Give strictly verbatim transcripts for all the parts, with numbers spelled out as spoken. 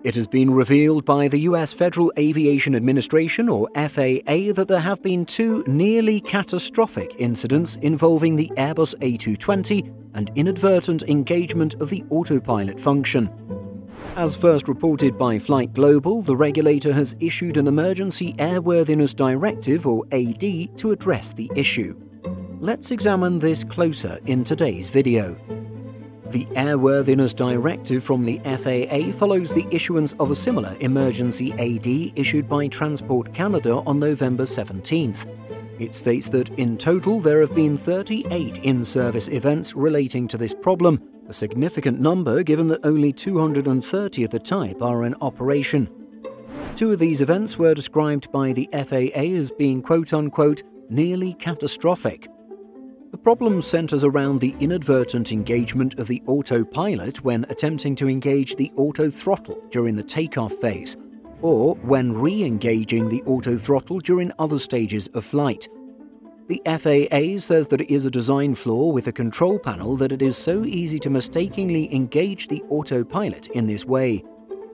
It has been revealed by the U S Federal Aviation Administration, or F A A, that there have been two nearly catastrophic incidents involving the Airbus A two twenty and inadvertent engagement of the autopilot function. As first reported by FlightGlobal, the regulator has issued an Emergency Airworthiness Directive, or A D, to address the issue. Let's examine this closer in today's video. The Airworthiness Directive from the F A A follows the issuance of a similar emergency A D issued by Transport Canada on November seventeenth. It states that in total there have been thirty-eight in-service events relating to this problem, a significant number given that only two hundred thirty of the type are in operation. Two of these events were described by the F A A as being quote-unquote nearly catastrophic. The problem centers around the inadvertent engagement of the autopilot when attempting to engage the auto throttle during the takeoff phase, or when re-engaging the auto throttle during other stages of flight. The F A A says that it is a design flaw with a control panel that it is so easy to mistakenly engage the autopilot in this way.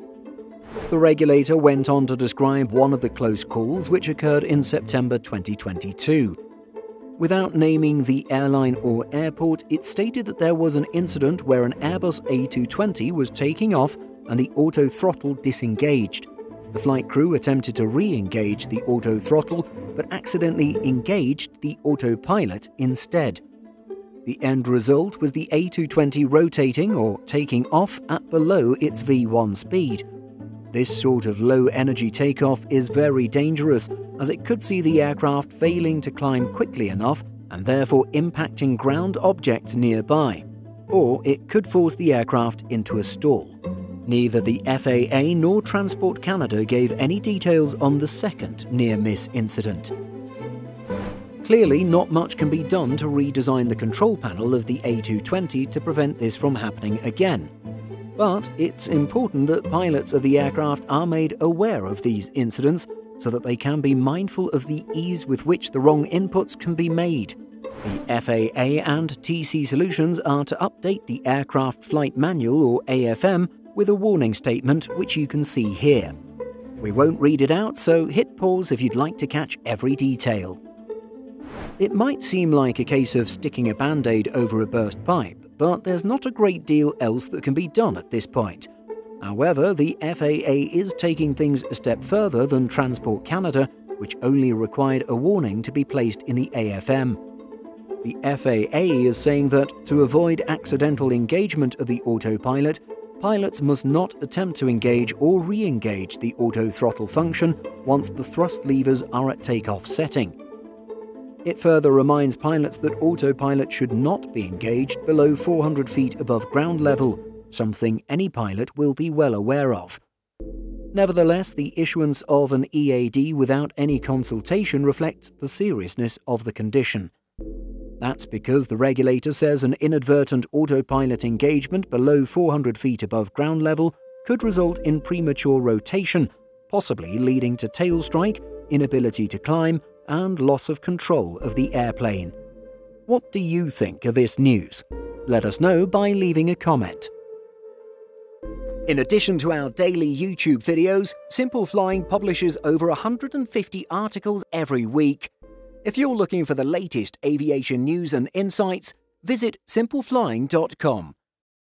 The regulator went on to describe one of the close calls which occurred in September twenty twenty-two. Without naming the airline or airport, it stated that there was an incident where an Airbus A two twenty was taking off and the auto throttle disengaged. The flight crew attempted to re-engage the auto throttle, but accidentally engaged the autopilot instead. The end result was the A two twenty rotating or taking off at below its V one speed. This sort of low-energy takeoff is very dangerous, as it could see the aircraft failing to climb quickly enough and therefore impacting ground objects nearby, or it could force the aircraft into a stall. Neither the F A A nor Transport Canada gave any details on the second near-miss incident. Clearly, not much can be done to redesign the control panel of the A two twenty to prevent this from happening again. But it's important that pilots of the aircraft are made aware of these incidents so that they can be mindful of the ease with which the wrong inputs can be made. The F A A and T C Solutions are to update the Aircraft Flight Manual, or A F M, with a warning statement which you can see here. We won't read it out, so hit pause if you'd like to catch every detail. It might seem like a case of sticking a band-aid over a burst pipe, but there's not a great deal else that can be done at this point. However, the F A A is taking things a step further than Transport Canada, which only required a warning to be placed in the A F M. The F A A is saying that, to avoid accidental engagement of the autopilot, pilots must not attempt to engage or re-engage the auto throttle function once the thrust levers are at takeoff setting. It further reminds pilots that autopilot should not be engaged below four hundred feet above ground level, something any pilot will be well aware of. Nevertheless, the issuance of an E A D without any consultation reflects the seriousness of the condition. That's because the regulator says an inadvertent autopilot engagement below four hundred feet above ground level could result in premature rotation, possibly leading to tail strike, inability to climb, and loss of control of the airplane. What do you think of this news? Let us know by leaving a comment. In addition to our daily YouTube videos, Simple Flying publishes over one hundred fifty articles every week. If you're looking for the latest aviation news and insights, visit simple flying dot com.